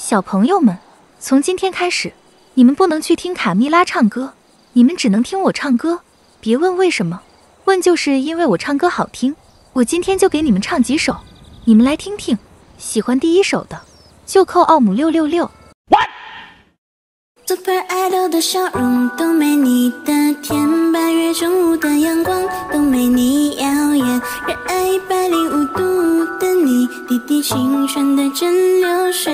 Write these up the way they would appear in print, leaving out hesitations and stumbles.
小朋友们，从今天开始，你们不能去听卡蜜拉唱歌，你们只能听我唱歌。别问为什么，问就是因为我唱歌好听。我今天就给你们唱几首，你们来听听。喜欢第一首的，就扣奥姆666。 Super Idol 的笑容都没你的甜，8月中午的阳光都没你耀眼，热爱105度的你，滴滴青春的蒸馏水。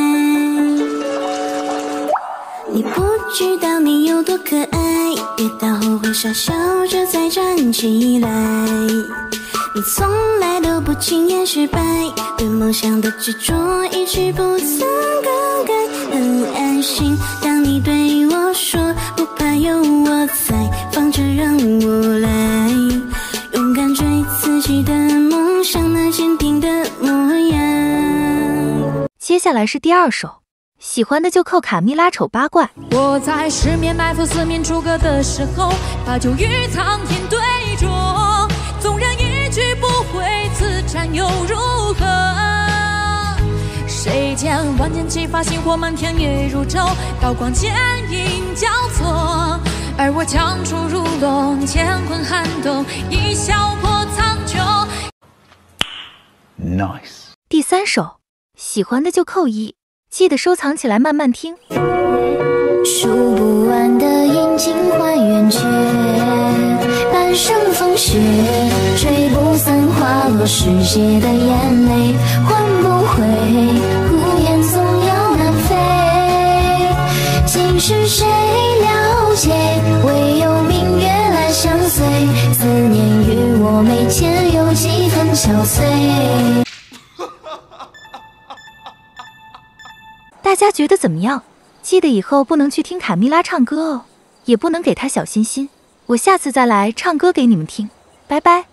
你不知道你有多可爱，跌倒后会傻笑着再站起来。你从来都不轻言失败，对梦想的执着一直不曾更改。很安心，当你对我说不怕有我在，放着让我来勇敢追自己的梦想，那坚定的模样。 接下来是第二首，喜欢的就扣卡蜜拉丑八怪。 我在十面埋伏四面楚歌的时候，把酒与苍天对酌，纵然一句不回，此战又如何？谁见万箭齐发，星火漫天夜如昼，刀光剑影交错，而我枪出如龙，乾坤撼动，一笑破苍穹。 Nice。 第三首，喜欢的就扣1，记得收藏起来慢慢听。 数不完的阴晴换圆缺，半生风雪，吹不散滑落世界的眼泪，换不回孤雁总要南飞。今世谁了解，唯有明月来相随，思念与我眉间有几分憔悴。 大家觉得怎么样？记得以后不能去听卡蜜拉唱歌哦，也不能给她小心心。我下次再来唱歌给你们听，拜拜。